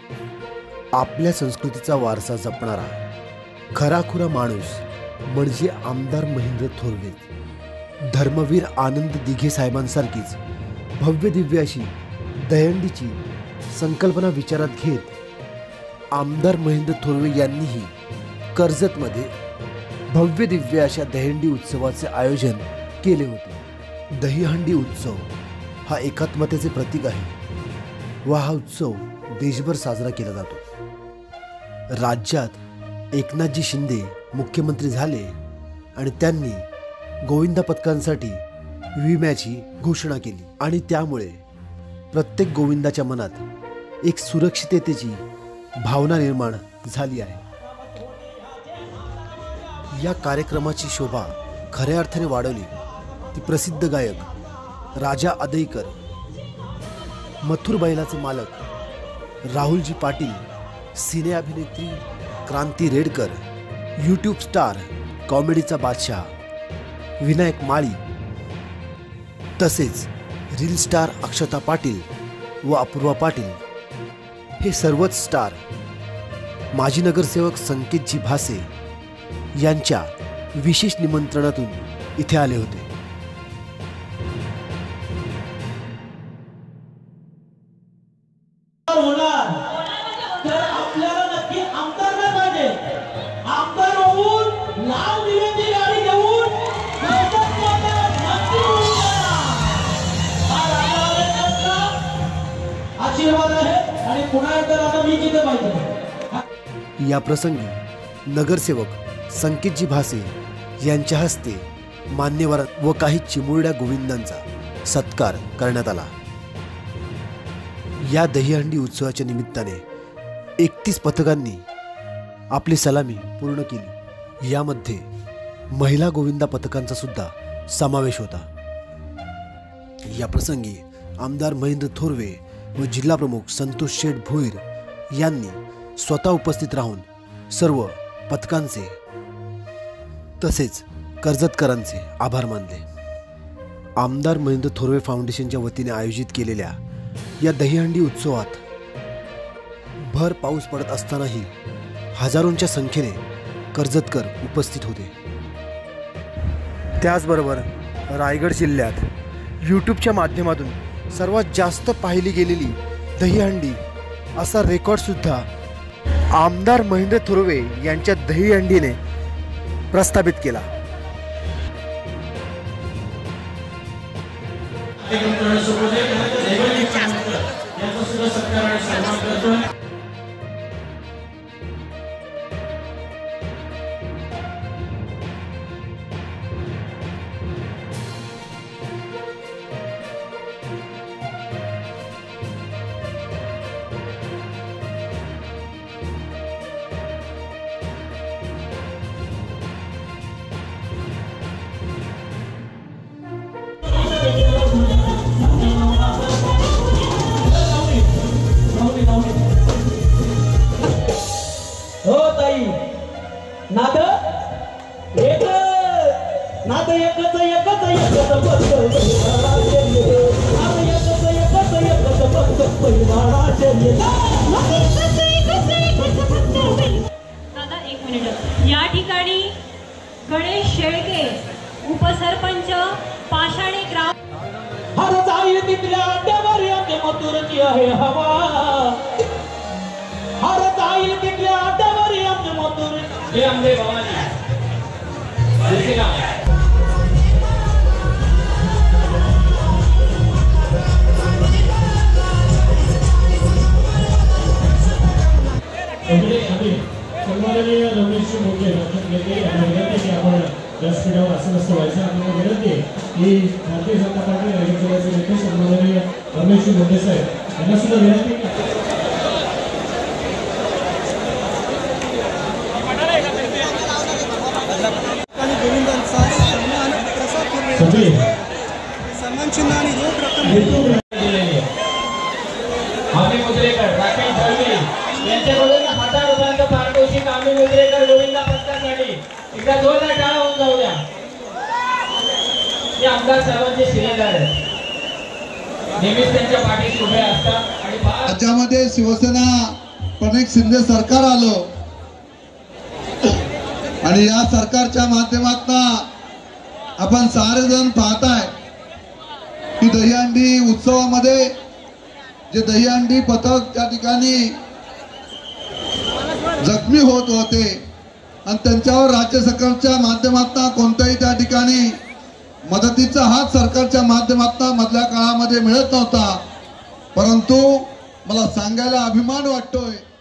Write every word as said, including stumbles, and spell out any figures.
आपल्या संस्कृतीचा वारसा जपणारा खराखुरा माणूस म्हणजे आमदार महेंद्र थोरवे। धर्मवीर आनंद दिघे साहेबांसारखीच भव्य दिव्य अशी दहीहंडीची संकल्पना विचारात घेत आमदार महेंद्र थोरवे यांनीही कर्जतमध्ये भव्य दिव्य अशा दहीहंडी उत्सवाचे आयोजन केले होते। दहीहंडी उत्सव हा एकात्मतेचे प्रतीक आहे व हा उत्सव देशभर साजरा केला जातो। राज्यात एकनाथजी शिंदे मुख्यमंत्री झाले आणि त्यांनी गोविंदा पथकांसाठी विम्याची घोषणा केली आणि त्यामुळे प्रत्येक गोविंदाच्या मनात एक सुरक्षिततेची भावना निर्माण झाली आहे। या कार्यक्रमाची शोभा खऱ्या अर्थाने वाढवली ती प्रसिद्ध गायक राजा अदईकर, मथुर बैलाचे मालक राहुलजी पाटील, सिने अभिनेत्री क्रांती रेडकर, यूट्यूब स्टार कॉमेडीचा बादशाह विनायक माळी, तसेच रील स्टार अक्षता पाटील व अपूर्वा पाटील हे सर्वच स्टार माजी नगरसेवक संकेतजी भासे यांच्या विशेष निमंत्रणातून इथे आले होते। या प्रसंगी नगरसेवक संकेतजी भासे यांच्या हस्ते मान्यवर व काही चिमुरड्या गोविंदांचा सत्कार करण्यात आला। या दहीहंडी उत्सवाच्या निमित्ताने एकतीस पथकांनी आपली सलामी पूर्ण केली। यामध्ये महिला गोविंदा पथकांचा सुद्धा समावेश होता। या प्रसंगी आमदार महेंद्र थोरवे व जिल्हा प्रमुख संतोष शेठ भोईर यांनी स्वतः उपस्थित राहून सर्व पथकांचे तसेच कर्जतकरांचे आभार मानले। आमदार महेंद्र थोरवे फाउंडेशनच्या वतीने आयोजित केलेल्या या दहीहंडी उत्सवात भर पाऊस पडत असतानाही हजारोंच्या संख्येने कर्जतकर उपस्थित होते। त्याचबरोबर रायगड जिल्ह्यात यूट्यूबच्या माध्यमातून सर्वात जास्त पाहिली गेलेली दहीहंडी असा रेकॉर्ड सुद्धा आमदार महेंद्र थोरवे यांच्या दहीहंडीने प्रस्थापित केला। हो ताई नाद एक नाद एकच एकच एकच बस नाद एकच एकच एकच बस परिवाराचे दादा एक मिनिट। या ठिकाणी गणेश शेळके उपसरपंच पाषाणे ग्राम हर जाईल तिथल्या अड्ड्यावर याचे मथुरची आहे हवा हर जाईल तिथल्या अड्ड्यावर याचे मथुर हे आमचे भवानी सन्माननीय रमेश मोठे लक्षात घेतले आणि विनंती की आपण व्यासपीठावर असं नसतं व्हायचं। आपल्याला विनंती आहे की भारतीय जनता पार्टी रायगड जिल्ह्याचे नेते सन्माननीय रमेश मोठे साहेब यांना सुद्धा विनंती सन्मान चिन्ह आणि रोख रक्कम आम्ही मुद्रेकर राकेश दळवी यांच्याकडून हजार रुपयांचं पारितोषिक आम्ही मुद्रेकर गोविंदा पथकासाठी एकदा जोरदार टाळ्या होऊन जाऊ द्या। हे आमदार साहेबांचे शिलेदार आहेत, नेहमीच त्यांच्या पाठीशी उभे असतात आणि राज्यामध्ये शिवसेना पण एक शिंदे सरकार आलं आणि या सरकारच्या माध्यमातून आपण सारेजण पाहताय की दहीहंडी उत्सवामध्ये जे दहीहंडी पथक त्या ठिकाणी जखमी होत होते आणि त्यांच्यावर राज्य सरकारच्या माध्यमातून कोणत्याही त्या ठिकाणी मदतीचा हात सरकारच्या माध्यमातून मधल्या काळामध्ये मिळत नव्हता. परंतु मला सांगायला अभिमान वाटतोय